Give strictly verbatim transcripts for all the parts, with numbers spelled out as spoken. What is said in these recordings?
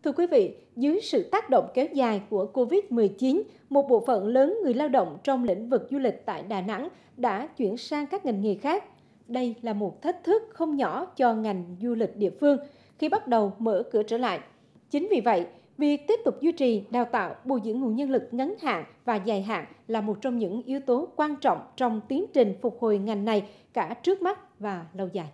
Thưa quý vị, dưới sự tác động kéo dài của Covid mười chín, một bộ phận lớn người lao động trong lĩnh vực du lịch tại Đà Nẵng đã chuyển sang các ngành nghề khác. Đây là một thách thức không nhỏ cho ngành du lịch địa phương khi bắt đầu mở cửa trở lại. Chính vì vậy, việc tiếp tục duy trì, đào tạo, bồi dưỡng nguồn nhân lực ngắn hạn và dài hạn là một trong những yếu tố quan trọng trong tiến trình phục hồi ngành này cả trước mắt và lâu dài.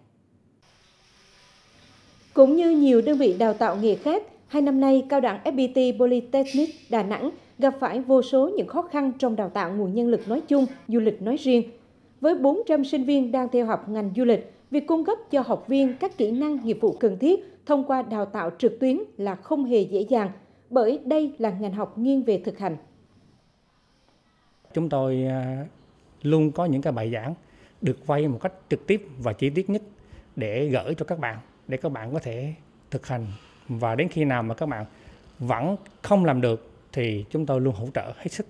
Cũng như nhiều đơn vị đào tạo nghề khác, hai năm nay, Cao đẳng ép pê tê Polytechnic Đà Nẵng gặp phải vô số những khó khăn trong đào tạo nguồn nhân lực nói chung, du lịch nói riêng. Với bốn trăm sinh viên đang theo học ngành du lịch, việc cung cấp cho học viên các kỹ năng nghiệp vụ cần thiết thông qua đào tạo trực tuyến là không hề dễ dàng, bởi đây là ngành học nghiêng về thực hành. Chúng tôi luôn có những cái bài giảng được quay một cách trực tiếp và chi tiết nhất để gửi cho các bạn, để các bạn có thể thực hành. Và đến khi nào mà các bạn vẫn không làm được thì chúng tôi luôn hỗ trợ hết sức.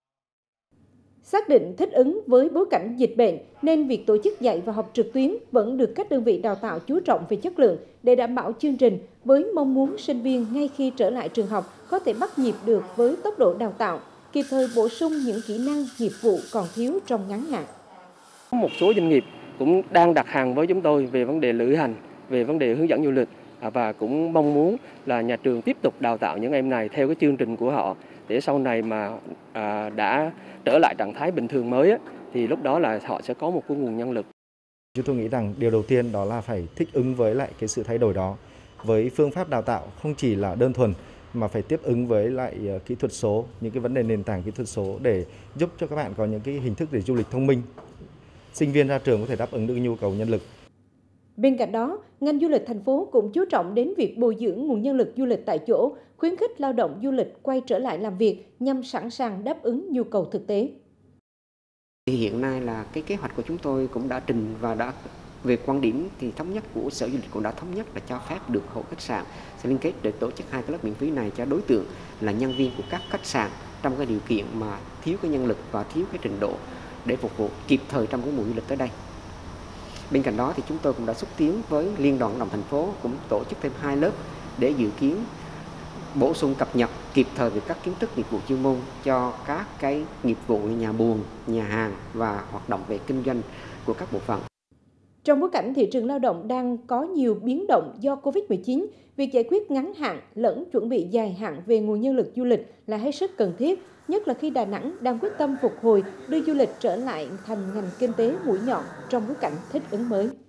Xác định thích ứng với bối cảnh dịch bệnh nên việc tổ chức dạy và học trực tuyến vẫn được các đơn vị đào tạo chú trọng về chất lượng để đảm bảo chương trình, với mong muốn sinh viên ngay khi trở lại trường học có thể bắt nhịp được với tốc độ đào tạo, kịp thời bổ sung những kỹ năng nghiệp vụ còn thiếu trong ngắn hạn. Một số doanh nghiệp cũng đang đặt hàng với chúng tôi về vấn đề lữ hành, về vấn đề hướng dẫn du lịch và cũng mong muốn là nhà trường tiếp tục đào tạo những em này theo cái chương trình của họ để sau này mà à, đã trở lại trạng thái bình thường mới á, thì lúc đó là họ sẽ có một cái nguồn nhân lực. Chúng tôi nghĩ rằng điều đầu tiên đó là phải thích ứng với lại cái sự thay đổi đó, với phương pháp đào tạo không chỉ là đơn thuần mà phải tiếp ứng với lại kỹ thuật số, những cái vấn đề nền tảng kỹ thuật số để giúp cho các bạn có những cái hình thức để du lịch thông minh. Sinh viên ra trường có thể đáp ứng được nhu cầu nhân lực. Bên cạnh đó, ngành du lịch thành phố cũng chú trọng đến việc bồi dưỡng nguồn nhân lực du lịch tại chỗ, khuyến khích lao động du lịch quay trở lại làm việc nhằm sẵn sàng đáp ứng nhu cầu thực tế. Hiện nay là cái kế hoạch của chúng tôi cũng đã trình và đã về quan điểm thì thống nhất của Sở Du lịch cũng đã thống nhất là cho phép được hộ khách sạn sẽ liên kết để tổ chức hai cái lớp miễn phí này cho đối tượng là nhân viên của các khách sạn trong cái điều kiện mà thiếu cái nhân lực và thiếu cái trình độ để phục vụ kịp thời trong cái mùa du lịch tới đây. Bên cạnh đó thì chúng tôi cũng đã xúc tiến với Liên đoàn Lao động thành phố cũng tổ chức thêm hai lớp để dự kiến bổ sung cập nhật kịp thời về các kiến thức nghiệp vụ chuyên môn cho các cái nghiệp vụ như nhà buôn, nhà hàng và hoạt động về kinh doanh của các bộ phận. Trong bối cảnh thị trường lao động đang có nhiều biến động do Covid mười chín, việc giải quyết ngắn hạn lẫn chuẩn bị dài hạn về nguồn nhân lực du lịch là hết sức cần thiết, nhất là khi Đà Nẵng đang quyết tâm phục hồi đưa du lịch trở lại thành ngành kinh tế mũi nhọn trong bối cảnh thích ứng mới.